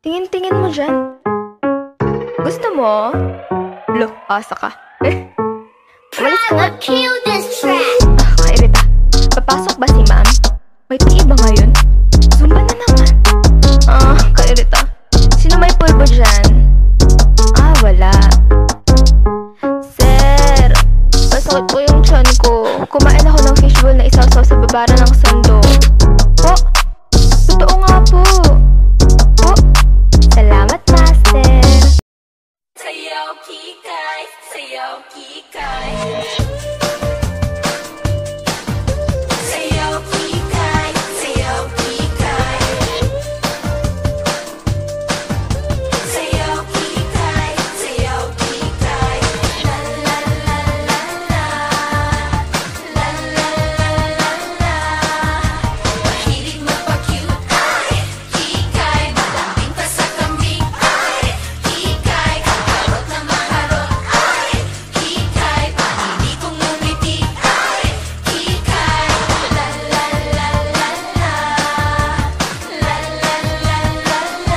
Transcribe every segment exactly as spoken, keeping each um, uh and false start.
Tingin-tingin mo dyan. Gusto mo? Lo, asa ka. Eh. Umalis ka na. Ah, kairita. Papasok ba si ma'am? May P E ba ngayon? Zumba na naman. Ah, kairita. Sino may pulbo dyan? Ah, wala. Sir, masakit po yung tiyan ko. Kumain ako ng fishbowl na isasaw sa babara ng sando. Oh, totoo nga po. Oh, salamat, master. Sayaw kikay, sayaw kikay. Sayaw kikay, sayaw kikay. Sayaw kikay, sayaw kikay. La la la la la. La la la la la. Mahilig magpa-cute ay kikay. Malambing pa sa kambing ay kikay. Kaharot na maharot ay kikay. Panili kong ngumiti ay kikay. La la la la la. La la la la la.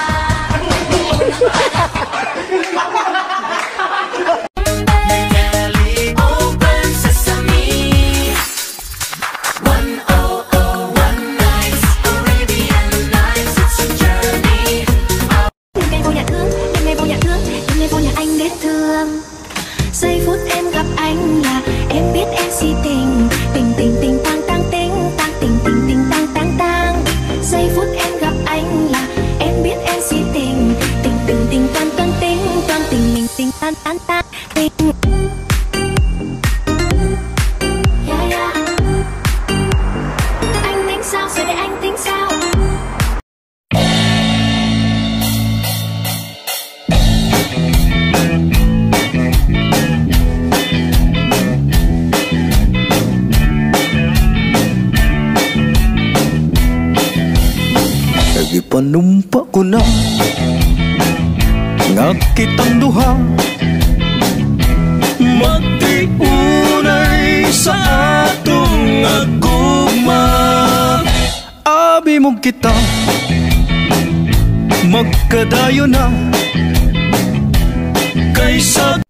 Open sesame. One oh oh one nights, Arabian Nights, it's a journey. Đêm ngày vô nhà thương, đêm ngày vô nhà thương, đêm ngày vô nhà anh để thương. Giây phút em gặp anh là em biết em si tình, tình tình tình tang tang tình, tang tình tình tình tang tang tang. Giây phút em gặp anh là em biết em si tình, tình tình tình toan toan tình, toan tình mình tình tan tan tan tình. Yeah, yeah. Anh tính sao, giờ để anh tính sao? Lagi panumpa ko na nga kitang duha magtiunay sa atong aguma. Abi mong kita magkadayo na kaysa